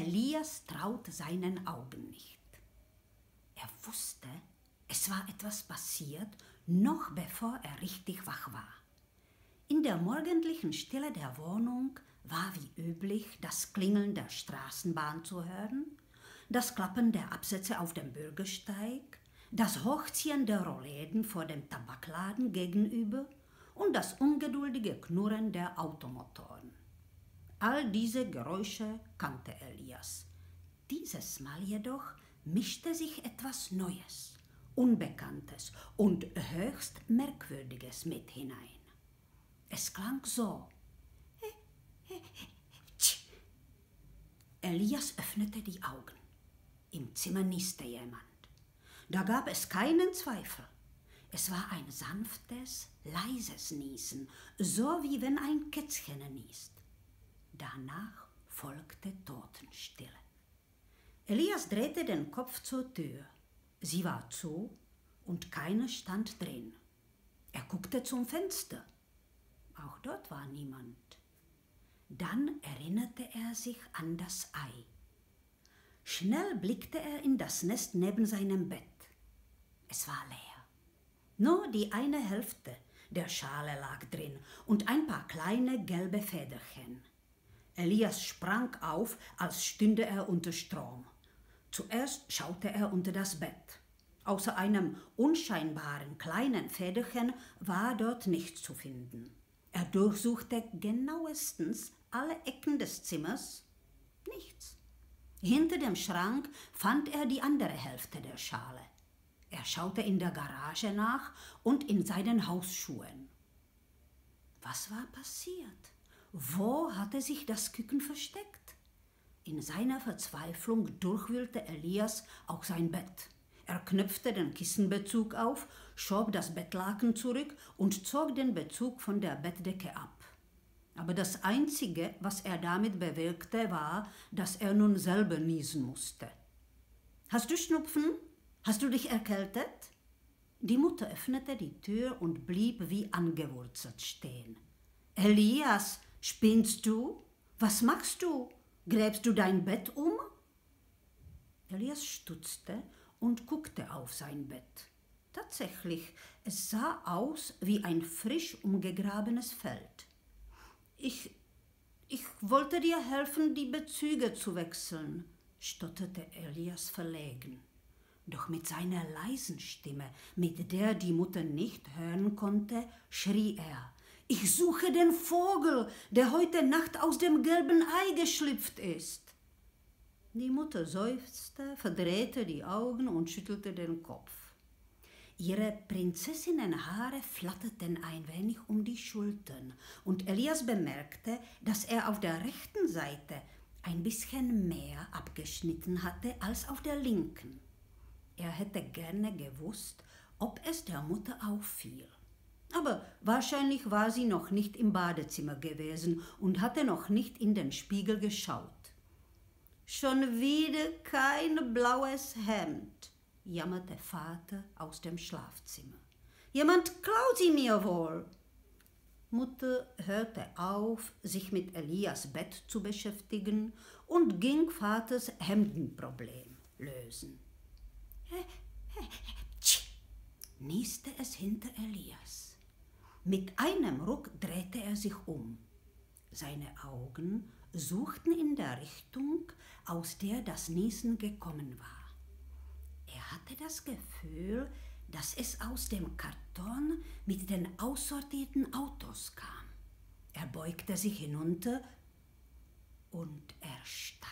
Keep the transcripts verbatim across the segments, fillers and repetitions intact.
Elias traute seinen Augen nicht. Er wusste, es war etwas passiert, noch bevor er richtig wach war. In der morgendlichen Stille der Wohnung war wie üblich das Klingeln der Straßenbahn zu hören, das Klappen der Absätze auf dem Bürgersteig, das Hochziehen der Rollläden vor dem Tabakladen gegenüber und das ungeduldige Knurren der Automotoren. All diese Geräusche kannte Elias. Dieses Mal jedoch mischte sich etwas Neues, Unbekanntes und höchst Merkwürdiges mit hinein. Es klang so. Elias öffnete die Augen. Im Zimmer nieste jemand. Da gab es keinen Zweifel. Es war ein sanftes, leises Niesen, so wie wenn ein Kätzchen niest. Danach folgte Totenstille. Elias drehte den Kopf zur Tür. Sie war zu und keiner stand drin. Er guckte zum Fenster. Auch dort war niemand. Dann erinnerte er sich an das Ei. Schnell blickte er in das Nest neben seinem Bett. Es war leer. Nur die eine Hälfte der Schale lag drin und ein paar kleine gelbe Federchen. Elias sprang auf, als stünde er unter Strom. Zuerst schaute er unter das Bett. Außer einem unscheinbaren kleinen Federchen war dort nichts zu finden. Er durchsuchte genauestens alle Ecken des Zimmers. Nichts. Hinter dem Schrank fand er die andere Hälfte der Schale. Er schaute in der Garage nach und in seinen Hausschuhen. Was war passiert? Wo hatte sich das Küken versteckt? In seiner Verzweiflung durchwühlte Elias auch sein Bett. Er knöpfte den Kissenbezug auf, schob das Bettlaken zurück und zog den Bezug von der Bettdecke ab. Aber das Einzige, was er damit bewirkte, war, dass er nun selber niesen musste. »Hast du Schnupfen? Hast du dich erkältet?« Die Mutter öffnete die Tür und blieb wie angewurzelt stehen. »Elias, spinnst du? Was machst du? Gräbst du dein Bett um?« Elias stutzte und guckte auf sein Bett. Tatsächlich, es sah aus wie ein frisch umgegrabenes Feld. Ich, ich wollte dir helfen, die Bezüge zu wechseln, stotterte Elias verlegen. Doch mit seiner leisen Stimme, mit der die Mutter nicht hören konnte, schrie er: »Ich suche den Vogel, der heute Nacht aus dem gelben Ei geschlüpft ist.« Die Mutter seufzte, verdrehte die Augen und schüttelte den Kopf. Ihre Prinzessinnenhaare flatterten ein wenig um die Schultern und Elias bemerkte, dass er auf der rechten Seite ein bisschen mehr abgeschnitten hatte als auf der linken. Er hätte gerne gewusst, ob es der Mutter auffiel. Aber wahrscheinlich war sie noch nicht im Badezimmer gewesen und hatte noch nicht in den Spiegel geschaut. »Schon wieder kein blaues Hemd«, jammerte Vater aus dem Schlafzimmer. »Jemand klaut sie mir wohl.« Mutter hörte auf, sich mit Elias Bett zu beschäftigen und ging Vaters Hemdenproblem lösen. Nieste es hinter Elias. Mit einem Ruck drehte er sich um. Seine Augen suchten in der Richtung, aus der das Niesen gekommen war. Er hatte das Gefühl, dass es aus dem Karton mit den aussortierten Autos kam. Er beugte sich hinunter und erstarrte.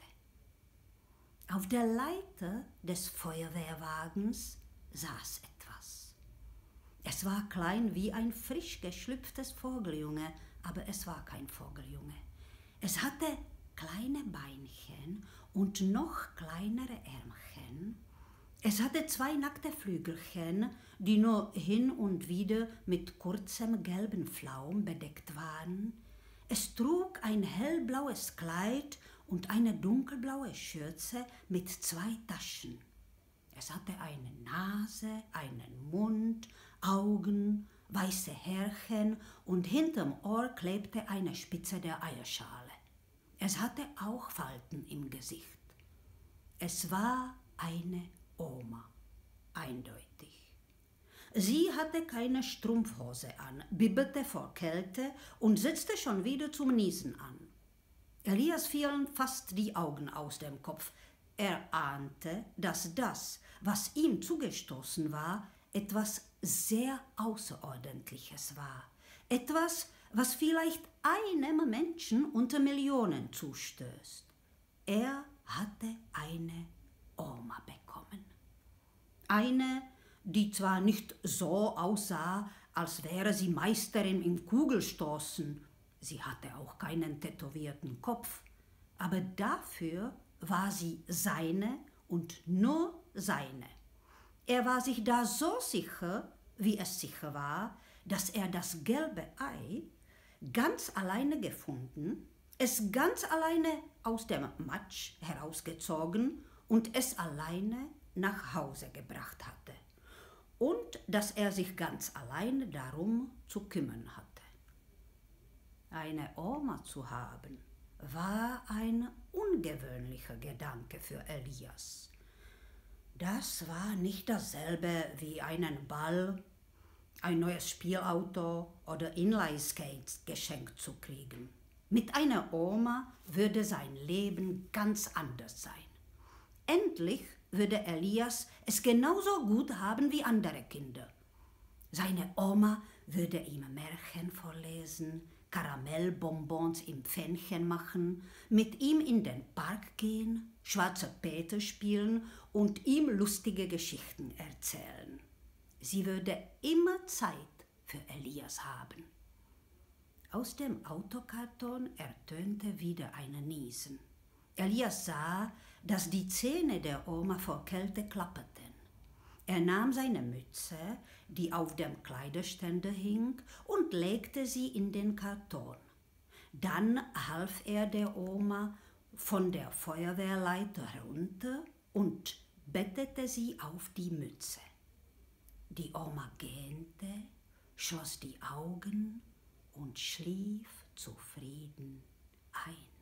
Auf der Leiter des Feuerwehrwagens saß etwas. Es war klein wie ein frisch geschlüpftes Vogeljunge, aber es war kein Vogeljunge. Es hatte kleine Beinchen und noch kleinere Ärmchen. Es hatte zwei nackte Flügelchen, die nur hin und wieder mit kurzem gelben Flaum bedeckt waren. Es trug ein hellblaues Kleid und eine dunkelblaue Schürze mit zwei Taschen. Es hatte eine Nase, einen Mund, Augen, weiße Härchen und hinterm Ohr klebte eine Spitze der Eierschale. Es hatte auch Falten im Gesicht. Es war eine Oma, eindeutig. Sie hatte keine Strumpfhose an, bibbelte vor Kälte und setzte schon wieder zum Niesen an. Elias fielen fast die Augen aus dem Kopf. Er ahnte, dass das, was ihm zugestoßen war, etwas sehr Außerordentliches war. Etwas, was vielleicht einem Menschen unter Millionen zustößt. Er hatte eine Oma bekommen. Eine, die zwar nicht so aussah, als wäre sie Meisterin im Kugelstoßen, sie hatte auch keinen tätowierten Kopf, aber dafür war sie seine und nur seine. Er war sich da so sicher, wie es sicher war, dass er das gelbe Ei ganz alleine gefunden, es ganz alleine aus dem Matsch herausgezogen und es alleine nach Hause gebracht hatte. Und dass er sich ganz alleine darum zu kümmern hatte. Eine Oma zu haben, war ein ungewöhnlicher Gedanke für Elias. Das war nicht dasselbe wie einen Ball, ein neues Spielauto oder Inline-Skates geschenkt zu kriegen. Mit einer Oma würde sein Leben ganz anders sein. Endlich würde Elias es genauso gut haben wie andere Kinder. Seine Oma würde ihm Märchen vorlesen, Karamellbonbons im Pfännchen machen, mit ihm in den Park gehen, Schwarzer Peter spielen und ihm lustige Geschichten erzählen. Sie würde immer Zeit für Elias haben. Aus dem Autokarton ertönte wieder ein Niesen. Elias sah, dass die Zähne der Oma vor Kälte klapperten. Er nahm seine Mütze, die auf dem Kleiderständer hing, und legte sie in den Karton. Dann half er der Oma von der Feuerwehrleiter herunter und bettete sie auf die Mütze. Die Oma gähnte, schloss die Augen und schlief zufrieden ein.